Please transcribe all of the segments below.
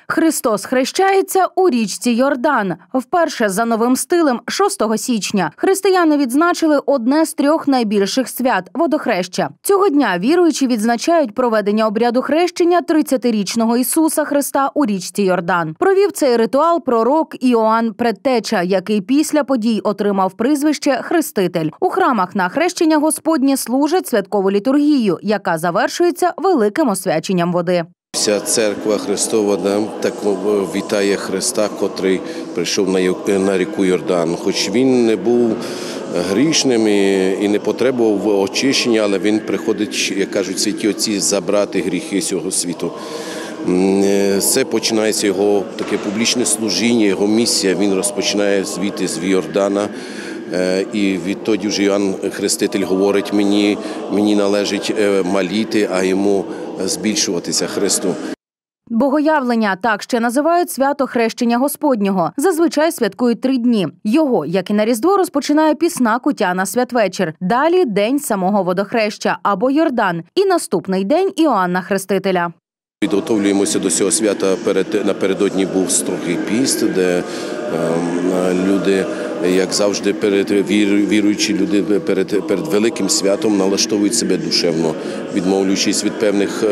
Христос хрещається у річці Йордан. Вперше за новим стилем 6 січня християни відзначили одне з 3 найбільших свят – водохреща. Цього дня віруючі відзначають проведення обряду хрещення 30-річного Ісуса Христа у річці Йордан. Провів цей ритуал пророк Іоанн Предтеча, який після подій отримав прізвище «Хреститель». У храмах на хрещення Господнє служать святкову літургію, яка завершується великим освяченням води. Вся церква Христова так вітає Христа, котрий прийшов на ріку Йордан. Хоч він не був грішним і не потребував очищення, але він приходить, як кажуть святі отці, забрати гріхи цього світу. Це починається його таке публічне служіння, його місія. Він розпочинає звідти з Йордана. І відтоді вже Іоанн Хреститель говорить, мені належить маліти, а йому збільшуватися Христу. Богоявлення – так ще називають свято хрещення Господнього. Зазвичай святкують 3 дні. Його, як і на Різдво, розпочинає пісна куття на святвечір. Далі – день самого водохреща або Йордан. І наступний день – Іоанна Хрестителя. Підготовлюємося до цього свята. Напередодні був строгий піст, де люди, як завжди, віруючі люди перед великим святом налаштовують себе душевно, відмовляючись від певних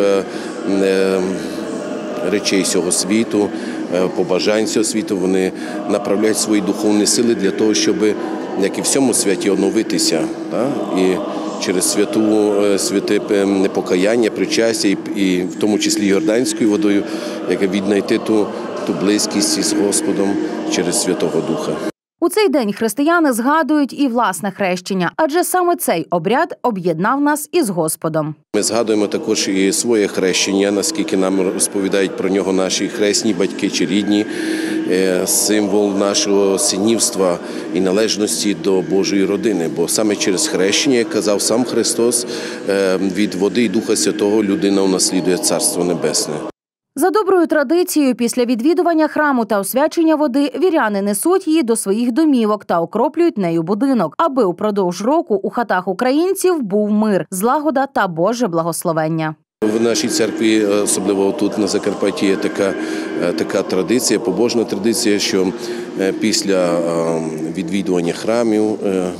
речей цього світу, побажань цього світу. Вони направляють свої духовні сили для того, щоб, як і в цьому святі, оновитися. І через святе непокаяння, причастя, і в тому числі йорданською водою, яке віднайти ту близькість із Господом через Святого Духа. У цей день християни згадують і власне хрещення, адже саме цей обряд об'єднав нас із Господом. Ми згадуємо також і своє хрещення, наскільки нам розповідають про нього наші хресні батьки чи рідні, символ нашого синівства і належності до Божої родини. Бо саме через хрещення, як казав сам Христос, від води і Духа Святого людина унаслідує Царство Небесне. За доброю традицією, після відвідування храму та освячення води, віряни несуть її до своїх домівок та окроплюють нею будинок, аби упродовж року у хатах українців був мир, злагода та Боже благословення. В нашій церкві, особливо тут на Закарпатті, є така традиція, побожна традиція, що після відвідування храмів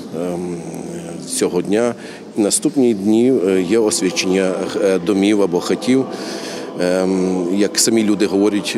цього дня, наступні дні є освячення домів або хатів. Як самі люди говорять,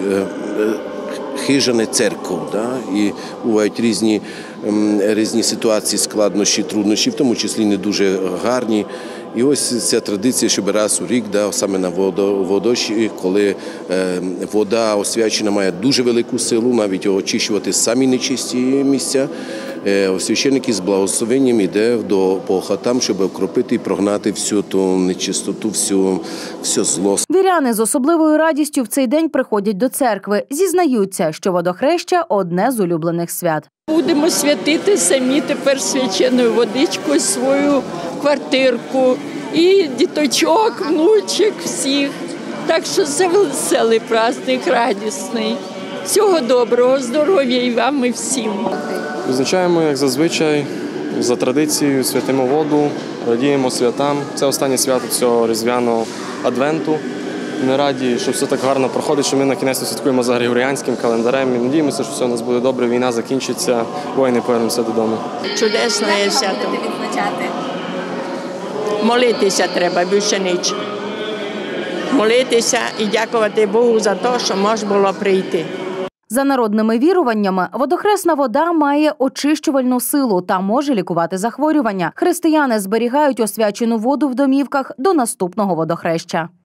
хижа церков. І бувають різні ситуації, складнощі, труднощі, в тому числі не дуже гарні. І ось ця традиція, щоб раз у рік, саме на водощі, коли вода освячена має дуже велику силу, навіть очищувати самі нечисті місця, священник з благословенням йде по хатам, щоб окропити і прогнати всю ту нечистоту, все зло. Віряни з особливою радістю в цей день приходять до церкви. Зізнаються, що водохреща – одне з улюблених свят. Будемо святити самі тепер свяченою водичкою свою квартирку і діточок, внучок всіх. Так що це веселий праздник, радісний. Всього доброго, здоров'я і вам, і всім. Визначаємо, як зазвичай, за традицією, святимо воду, радіємо святам. Це останнє свято цього різдвяного адвенту. Ми раді, що все так гарно проходить, що ми на кінець святкуємо за григоріанським календарем. І надіємося, що все у нас буде добре, війна закінчиться, воїни повернемося додому. Чудесне свято. Молитися треба, більше ніч. Молитися і дякувати Богу за те, що можна було прийти. За народними віруваннями, водохресна вода має очищувальну силу та може лікувати захворювання. Християни зберігають освячену воду в домівках до наступного водохреща.